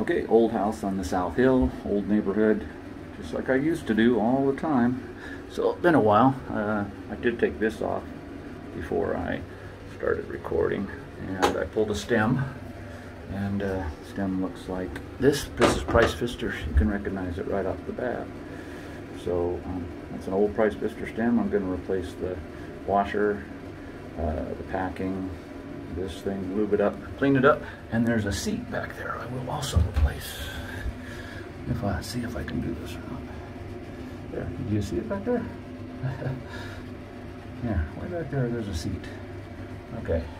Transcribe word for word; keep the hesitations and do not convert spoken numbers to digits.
Okay, old house on the South Hill, old neighborhood, just like I used to do all the time. So it's been a while. Uh, I did take this off before I started recording, and I pulled a stem, and uh, stem looks like this. This is Price Pfister. You can recognize it right off the bat. So um, that's an old Price Pfister stem. I'm going to replace the washer, uh, the packing, this thing, lube it up, clean it up, and there's a seat back there I will also replace. If I see if I can do this or not. There, do you see it back there? Yeah, way back there, there's a seat. Okay.